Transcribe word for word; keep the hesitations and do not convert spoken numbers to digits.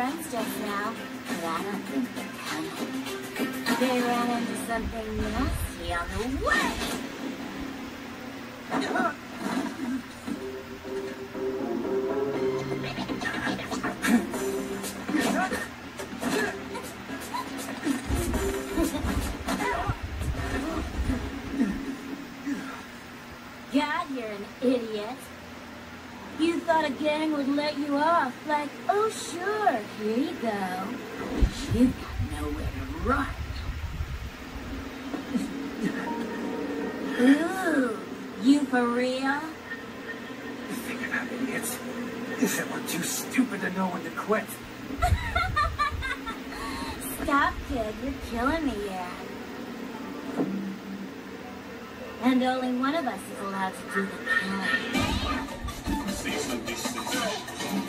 friends just now, but I don't think they're coming. They ran into something nasty on the way. God, you're an idiot. You thought a gang would let you off, like, oh sure, here you go. You've got nowhere to run. Ooh, you for real? Figure it out, idiots. You said we're too stupid to know when to quit. Stop, kid, you're killing me here. And only one of us is allowed to do the killing. Cease and desist.